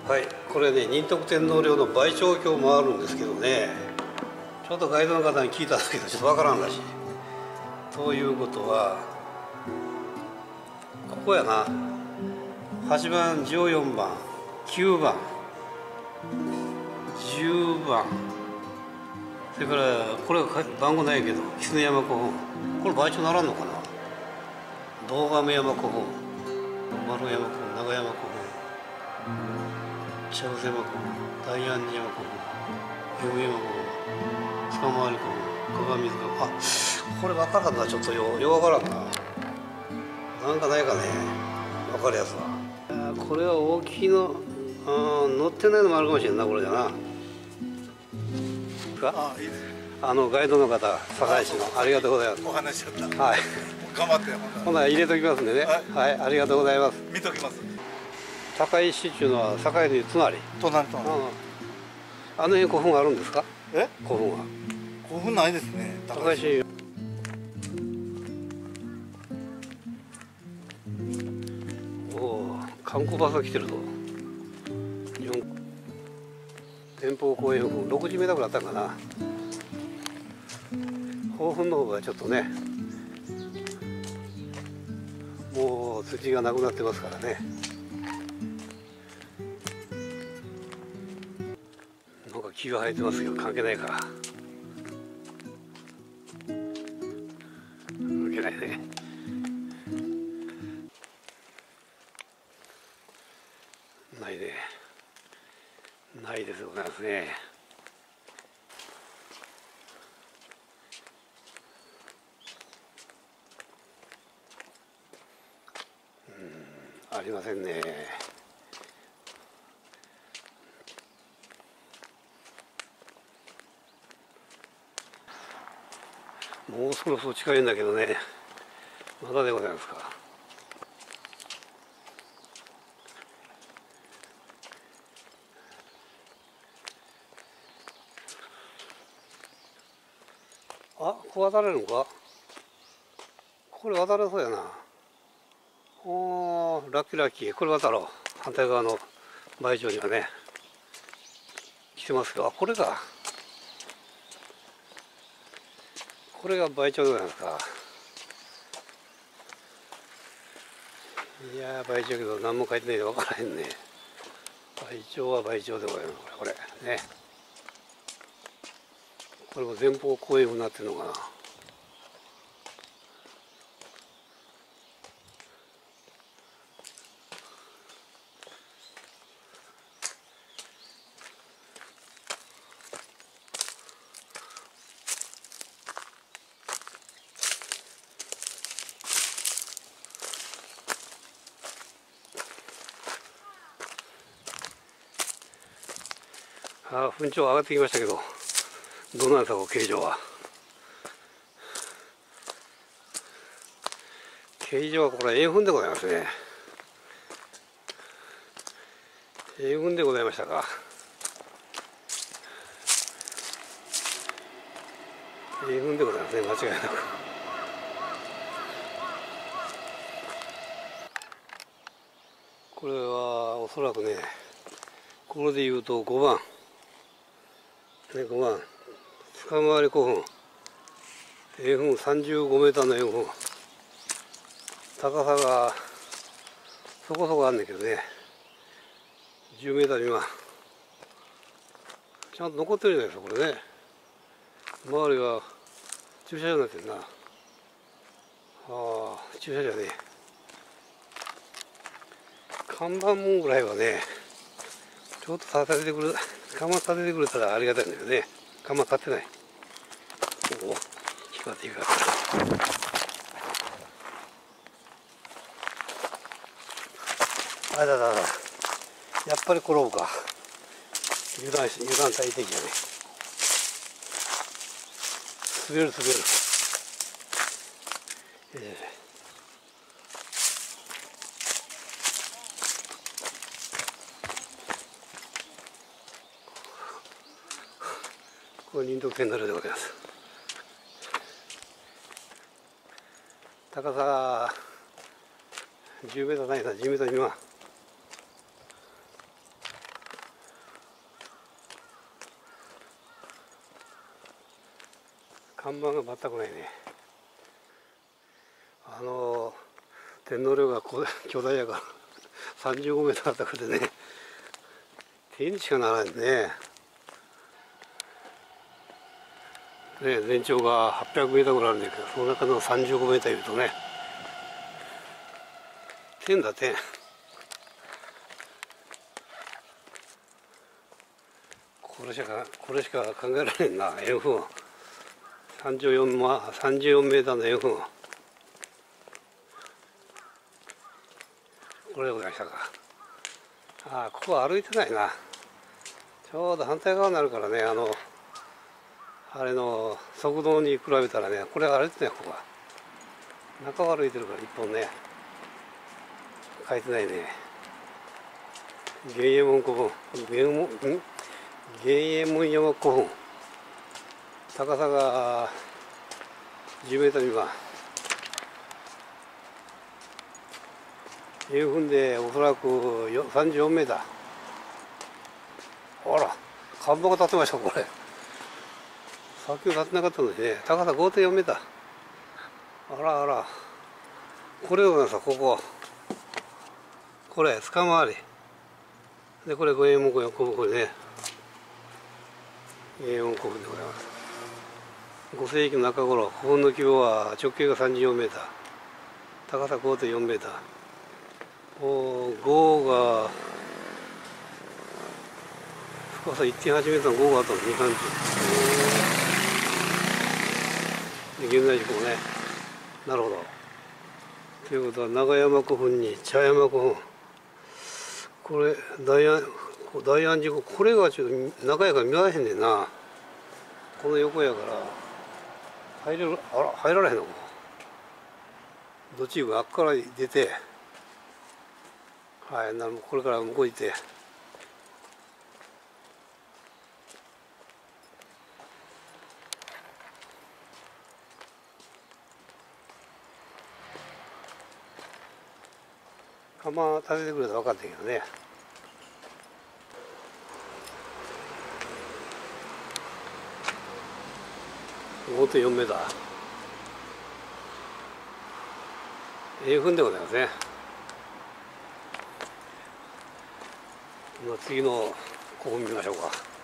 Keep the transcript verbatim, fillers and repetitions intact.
はい、これね、仁徳天皇陵の梅町橋もあるんですけどね、ちょっとガイドの方に聞いたんですけど、ちょっとわからんらしい。ということは、ここやな、はちばん、じゅうよんばん、きゅうばん、じゅうばん、それからこれは番号ないけど、狐山古墳、これ梅町ならんのかな、堂上山古墳、丸山古墳、長山古墳、茶臼山古墳、大安寺山古墳、弓山古墳、捕まり古墳、鏡塚古墳、あ、これ分からんな、ちょっとよよう分からんな。なんかないかね、分かるやつは。これは大きいの、あ、乗ってないのもあるかもしれんな、これじゃな。 ああ、いいです。 あのガイドの方、堺市の、ありがとうございます。 お話しちゃった。 はい。 頑張って、 ほな入れときますんでね。はい、はい、ありがとうございます。 見ときます。 堺市っていうのは堺の隣。 隣隣。 あの辺古墳あるんですか？ え？ 古墳は。 古墳ないですね。 堺市。おお、観光バスが来てるぞ。日本天保公園古墳、ろくじゅうメートルあったかな。古墳の方がちょっとね、もう土がなくなってますからね。なんか木が生えてますけど関係ないか。関係ないね。ないね。ないですよね。うん、ありませんね。もうそろそろ近いんだけどね。まだでございますか。あ、ここ渡れるのか。これ渡れそうやな。おー、ラッキーラッキー。これ渡ろう。反対側の梅町にはね来てますけど、あ、これか。これが梅町でございますか。いやー、梅町けど何も書いてないで分からへんね。梅町は梅町でございます。これこれね、これも前方後円墳になってるのかな。あ、墳頂上がってきましたけど、どうなんですか、形状は。形状はこれ円墳でございますね。円墳でございましたか。円墳でございますね、間違いなく。これはおそらくね、これでいうとごばん。ね、ごばん。捕まり古墳。円墳さんじゅうごメーターの円墳。高さがそこそこあんねんけどね。じゅうメーター未満。ちゃんと残ってるじゃないですか、これね。周りが駐車場になってるな。ああ、駐車場ね。看板門ぐらいはね、ちょっと立ててくれ、看板立ててくれたらありがたいんだけどね。看板立ってない。おお、光って光ってる。あれだだだ。やっぱり転ぶか。油断し、油断大敵やね。滑る滑る。ええ、これ仁徳天皇陵でございます。高さじゅうメートルないな、じゅうメートル未満。 看板が全くないね。あの天皇陵が巨大やからさんじゅうごメートルあったからね、手にしかならないね。ね、全長がはっぴゃくメートルぐらいあるんだけど、その中のさんじゅうごメートルいうとね、天だ天。これしかこれしか考えられんな。円墳さんじゅうよんメーターの円墳、これでございましたか。ああ、ここは歩いてないな。ちょうど反対側になるからね、あのあれの側道に比べたらね、これは歩いてない。ここは中を歩いてるから一本ね、書いてないね。玄右衛門古墳、玄右衛門山古墳、高さがじゅうメートル未満。円墳でおそらくさんじゅうよんメーター。ほら、看板が立ってました、これ。さっきは立ってなかったのにね、高さ ごてんよんメーター。あらあら。これでございます、ここ。これ、塚回り。で、これ、五右衛門古墳、これね。五右衛門古墳でございます。ご世紀の中頃、古墳の規模は直径がさんじゅうよんメーター。高さ ごてんよんメーター。おごが深さ いってんはちメートルのごがあったのに感じで、現在地こうね。なるほど。ということは長山古墳に茶山古墳、これ大安大安寺、これがちょっと中やから見られへんねんな。この横やから入れる、あら入られへんの。どっち行く、あっから出て、はい、なるほど、これから向こう行って、看板立ててくれたら分かったけどね。ごてんよんメーター。円墳でございますね。次の古墳見ましょうか。